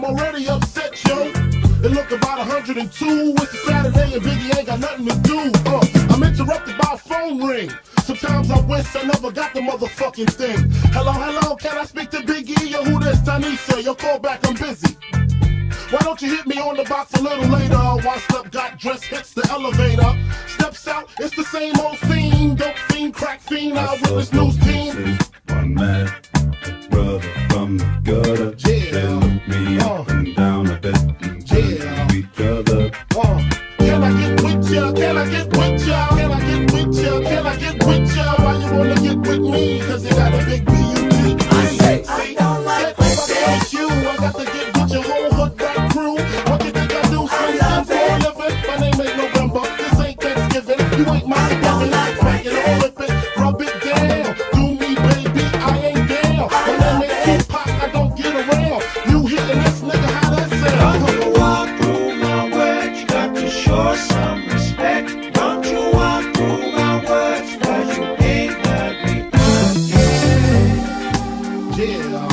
I'm already upset, yo. It look about 102. It's a Saturday and Biggie ain't got nothing to do. I'm interrupted by a phone ring. Sometimes I wish I never got the motherfucking thing. Hello, hello, can I speak to Biggie? Yo, who this? Tanisha, your call back, I'm busy. Why don't you hit me on the box a little later? Washed up, got dressed, hits the elevator. Steps out, it's the same old scene. Dope fiend, crack fiend, eyewitness news team. One mad brother from the gutter. Yeah. They look me up and down a bit and turn to each other. Can I get with ya? Can I get with ya? Can I get with ya? Can I get with ya? Why you wanna get with me? Cause you got a big B-U-T. I say, I don't like with you. I got to get with your whole hood back crew. What you think I do? Something for a living? My name ain't November. This ain't Thanksgiving. You ain't my brother. Make it all of it. Rub it down. Do me, baby. I ain't down. My name ain't Tupac. I don't get around. You hitting this nigga? How that sound? Don't you walk through my words, you got to show some respect. Don't you walk through my words, cause you ain't heard me. Yeah.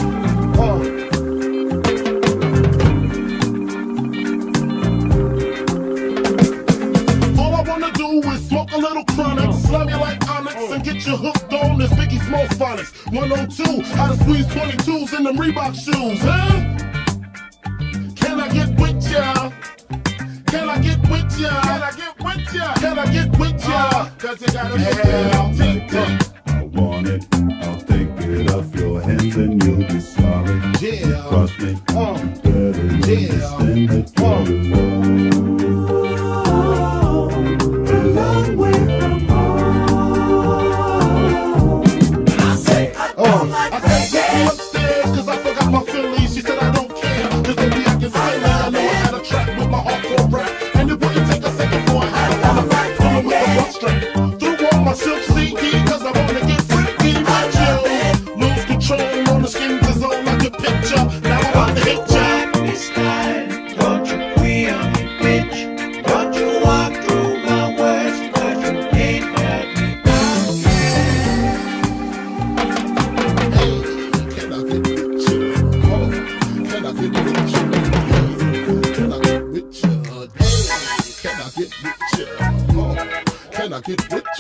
All I wanna do is smoke a little chronic, slam you like Onyx, and get you hooked on this Biggie Smoke Phonics. 102, how to squeeze 22s in them Reebok shoes, huh? Can I get with ya? Can I get with ya? Can I get with ya? Can I get with ya? Cause you gotta Like it, I want it. I'll take it off your hands and you'll be sorry. Yeah. Trust me, you better understand that you're alone. A long way from home. I say, I don't like I said, get me upstairs, cause I forgot my Phillies. She said I don't care, cause baby I can sing. I know I had a track with my hardcore rap, and it wouldn't take a second for I had it on the back, filling with a rock strap. Threw on my silk CD, cause I wanna get freaky with you. Lose control on the skin zone like a picture. Now I'm about to hit ya. this time. Don't you queer on me, bitch. Don't you walk through my words, cause you ain't heard me. Can I get with you? Can I get with you? Can I get with you? Can I get with you? Can I get with